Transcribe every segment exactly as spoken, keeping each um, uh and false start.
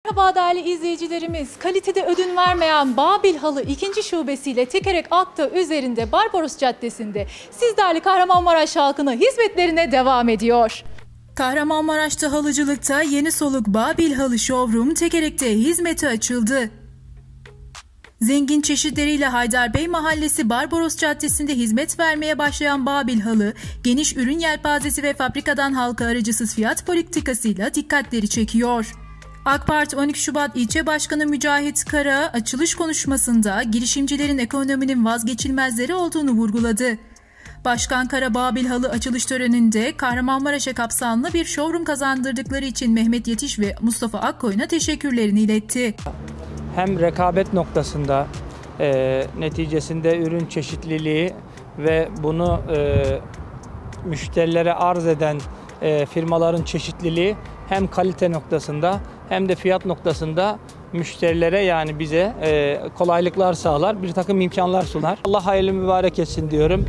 Merhaba değerli izleyicilerimiz. Kalitede ödün vermeyen Babil Halı ikinci şubesiyle tekerek akta üzerinde Barbaros Caddesi'nde sizlerle Kahramanmaraş halkına hizmetlerine devam ediyor. Kahramanmaraş'ta halıcılıkta yeni soluk Babil Halı Showroom tekerekte hizmete açıldı. Zengin çeşitleriyle Haydarbey Mahallesi Barbaros Caddesi'nde hizmet vermeye başlayan Babil Halı, geniş ürün yelpazesi ve fabrikadan halka aracısız fiyat politikasıyla dikkatleri çekiyor. AK Parti on iki Şubat İlçe Başkanı Mücahit Kara açılış konuşmasında girişimcilerin ekonominin vazgeçilmezleri olduğunu vurguladı. Başkan Kara Babil Halı açılış töreninde Kahramanmaraş'a kapsamlı bir showroom kazandırdıkları için Mehmet Yetiş ve Mustafa Akkoyun'a teşekkürlerini iletti. Hem rekabet noktasında e, neticesinde ürün çeşitliliği ve bunu e, müşterilere arz eden e, firmaların çeşitliliği hem kalite noktasında hem de fiyat noktasında müşterilere yani bize e, kolaylıklar sağlar, bir takım imkanlar sunar. Allah hayırlı mübarek etsin diyorum.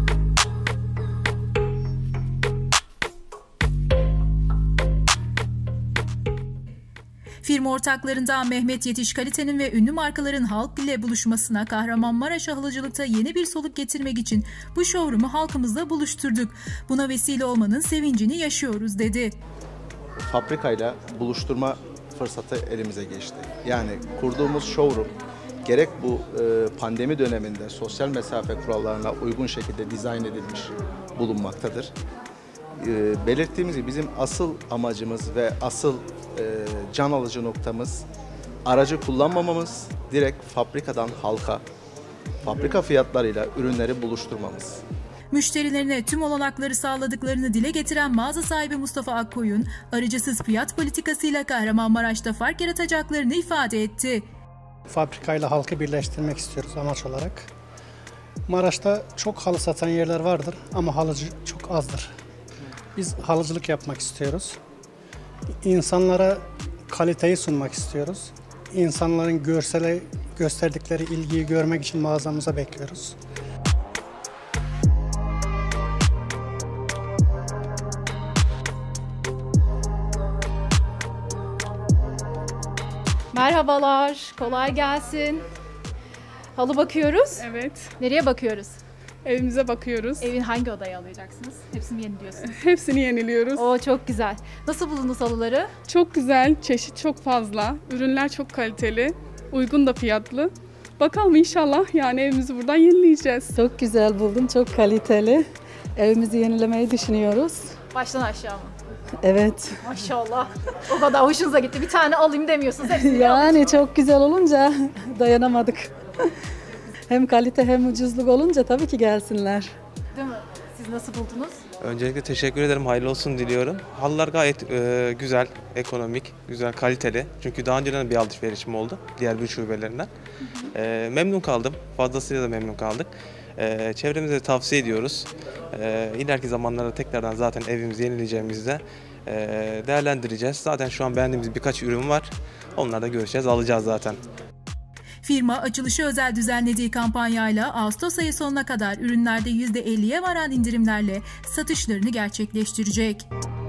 Firma ortaklarından Mehmet Yetiş kalitenin ve ünlü markaların halk ile buluşmasına Kahramanmaraş halıcılıkta yeni bir soluk getirmek için bu showroom'u halkımızla buluşturduk. Buna vesile olmanın sevincini yaşıyoruz dedi. Fabrikayla buluşturma fırsatı elimize geçti. Yani kurduğumuz showroom gerek bu pandemi döneminde sosyal mesafe kurallarına uygun şekilde dizayn edilmiş bulunmaktadır. Belirttiğimiz gibi bizim asıl amacımız ve asıl can alıcı noktamız aracı kullanmamamız, direkt fabrikadan halka, fabrika fiyatlarıyla ürünleri buluşturmamız. Müşterilerine tüm olanakları sağladıklarını dile getiren mağaza sahibi Mustafa Akkoyun, aracısız fiyat politikasıyla Kahramanmaraş'ta fark yaratacaklarını ifade etti. Fabrikayla halkı birleştirmek istiyoruz amaç olarak. Maraş'ta çok halı satan yerler vardır ama halıcı çok azdır. Biz halıcılık yapmak istiyoruz. İnsanlara kaliteyi sunmak istiyoruz. İnsanların görsele gösterdikleri ilgiyi görmek için mağazamıza bekliyoruz. Merhabalar, kolay gelsin. Halı bakıyoruz. Evet. Nereye bakıyoruz? Evimize bakıyoruz. Evin hangi odayı alacaksınız? Hepsini yeniliyorsunuz. Hepsini yeniliyoruz. Oo, çok güzel. Nasıl buldunuz halıları? Çok güzel, çeşit çok fazla. Ürünler çok kaliteli, uygun da fiyatlı. Bakalım inşallah yani evimizi buradan yenileyeceğiz. Çok güzel buldum, çok kaliteli. Evimizi yenilemeyi düşünüyoruz. Baştan aşağı mı? Evet. Maşallah. O kadar hoşunuza gitti. Bir tane alayım demiyorsunuz. Hepsini yani çok güzel olunca dayanamadık. Hem kalite hem ucuzluk olunca tabii ki gelsinler. Değil mi? Siz nasıl buldunuz? Öncelikle teşekkür ederim. Hayırlı olsun diliyorum. Halılar gayet e, güzel, ekonomik, güzel, kaliteli. Çünkü daha önceden bir alışverişim oldu diğer bir şubelerinden. Hı hı. E, memnun kaldım. Fazlasıyla da memnun kaldık. E, çevremize de tavsiye ediyoruz. E, ileriki zamanlarda tekrardan zaten evimizi yenileyeceğimizde e, değerlendireceğiz. Zaten şu an beğendiğimiz birkaç ürün var. Onları da göreceğiz, alacağız zaten. Firma açılışı özel düzenlediği kampanyayla Ağustos ayı sonuna kadar ürünlerde yüzde elliye varan indirimlerle satışlarını gerçekleştirecek.